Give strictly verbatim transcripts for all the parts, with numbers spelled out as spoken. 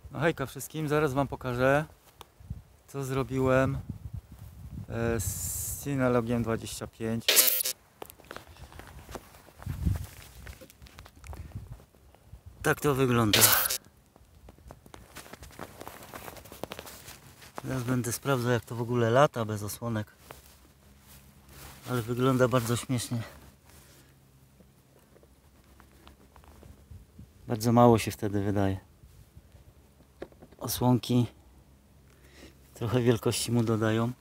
No hejka wszystkim, zaraz wam pokażę, co zrobiłem z Synologiem dwadzieścia pięć. Tak to wygląda. Teraz będę sprawdzał, jak to w ogóle lata bez osłonek. Ale wygląda bardzo śmiesznie. Bardzo mało się wtedy wydaje. Osłonki trochę wielkości mu dodają.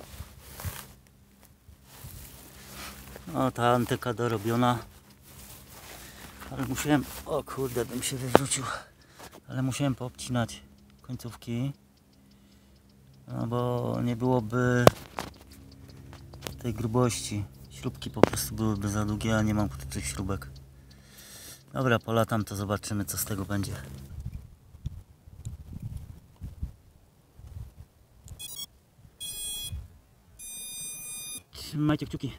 O, ta antyka dorobiona. Ale musiałem... O kurde, bym się wywrócił. Ale musiałem poobcinać końcówki. No bo nie byłoby tej grubości. Śrubki po prostu byłyby za długie, a nie mam tych śrubek. Dobra, polatam, to zobaczymy, co z tego będzie. Trzymajcie kciuki.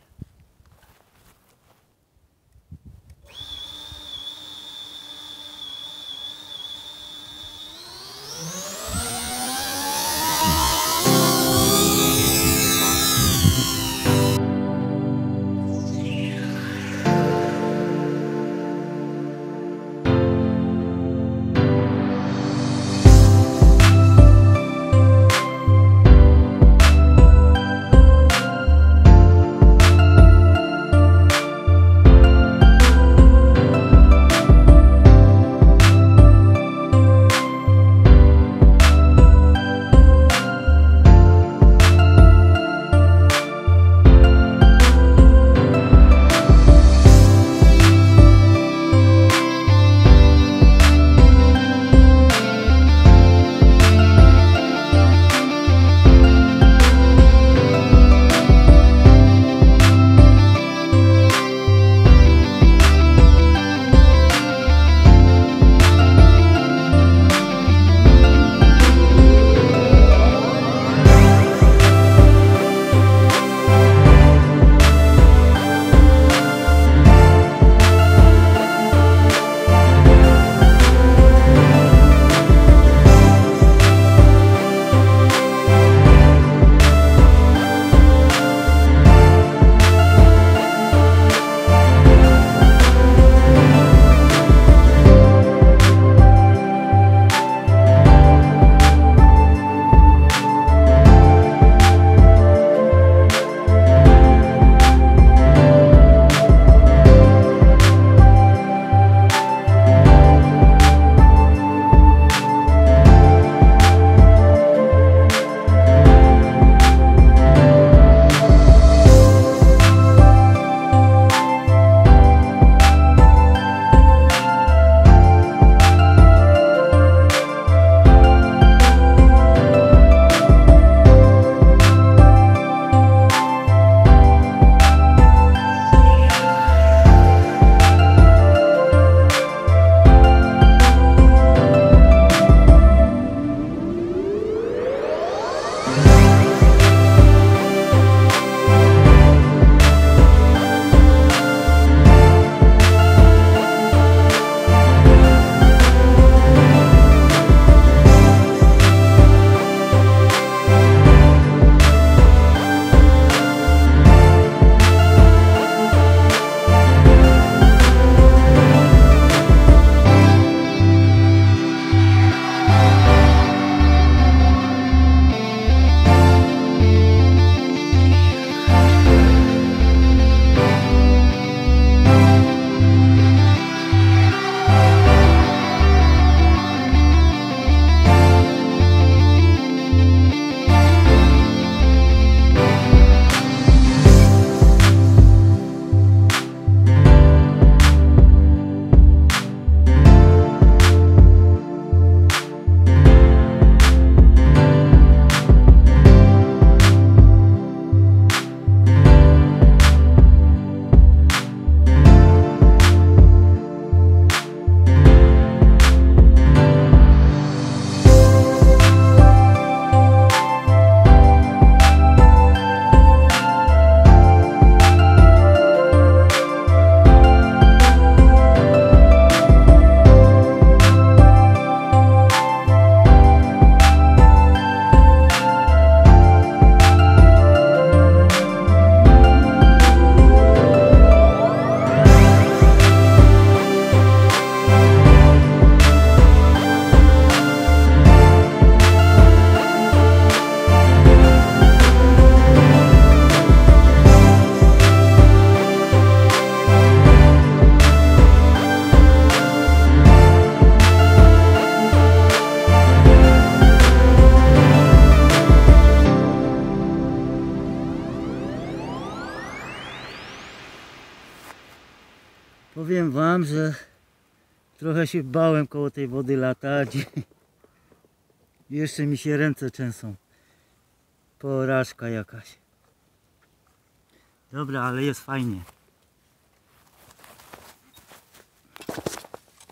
wam, że trochę się bałem koło tej wody latać. Jeszcze mi się ręce trzęsą. Porażka jakaś. Dobra, ale jest fajnie.